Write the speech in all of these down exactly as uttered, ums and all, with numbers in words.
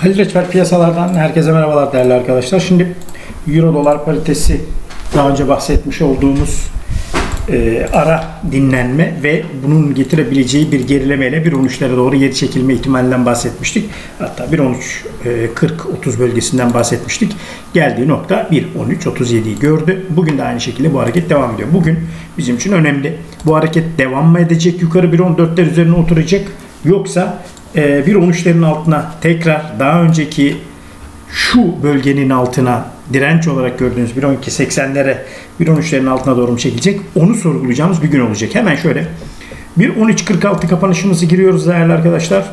Halil Reçber piyasalardan herkese merhabalar değerli arkadaşlar. Şimdi Euro dolar paritesi daha önce bahsetmiş olduğumuz e, ara dinlenme ve bunun getirebileceği bir gerilemeyle bir on üçlere doğru geri çekilme ihtimalinden bahsetmiştik. Hatta bir on üç kırk otuz bölgesinden bahsetmiştik. Geldiği nokta bir on üç otuz yediyi gördü. Bugün de aynı şekilde bu hareket devam ediyor. Bugün bizim için önemli. Bu hareket devam mı edecek? Yukarı bir on dörtler üzerine oturacak. Yoksa bir on üçlerin altına tekrar daha önceki şu bölgenin altına direnç olarak gördüğünüz bir on iki seksenlere bir on üçlerin altına doğru mu çekilecek? Onu sorgulayacağımız bir gün olacak. Hemen şöyle bir on üç kırk altı kapanışımızı giriyoruz değerli arkadaşlar.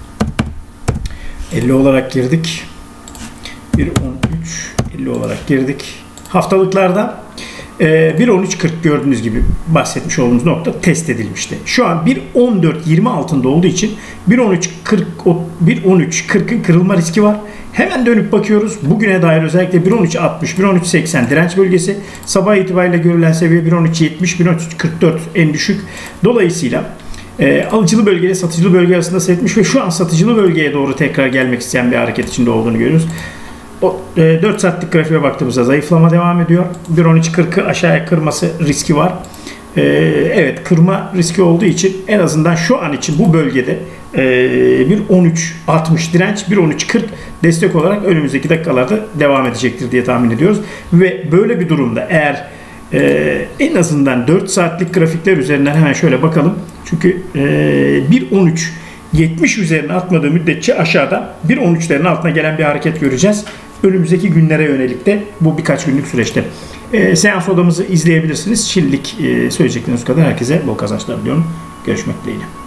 elli olarak girdik. bir on üç elli olarak girdik. Haftalıklarda bir on üç kırk gördüğünüz gibi bahsetmiş olduğumuz nokta test edilmişti. Şu an bir on dört yirmi altında olduğu için bir on üç kırk bir on üç kırkın kırılma riski var. Hemen dönüp bakıyoruz. Bugüne dair özellikle bir on üç altmış bir on üç seksen direnç bölgesi. Sabah itibariyle görülen seviye bir on üç yetmiş bir on üç kırk dört en düşük. Dolayısıyla e, alıcılı bölge ile satıcılı bölge arasında seyretmiş ve şu an satıcılı bölgeye doğru tekrar gelmek isteyen bir hareket içinde olduğunu görüyoruz. O, e, dört saatlik grafiğe baktığımızda zayıflama devam ediyor. bir on üç kırkı aşağıya kırması riski var. E, evet, kırma riski olduğu için en azından şu an için bu bölgede e, bir on üç altmış direnç, bir on üç kırk destek olarak önümüzdeki dakikalarda devam edecektir diye tahmin ediyoruz. Ve böyle bir durumda eğer e, en azından dört saatlik grafikler üzerinden hemen şöyle bakalım. Çünkü e, bir on üç yetmiş üzerine atmadığı müddetçe aşağıda bir on üçlerin altına gelen bir hareket göreceğiz. Önümüzdeki günlere yönelik de bu birkaç günlük süreçte. E, seans odamızı izleyebilirsiniz. Şimdilik e, söyleyecekleriniz kadar herkese bol kazançlar diliyorum. Görüşmek dileğiyle.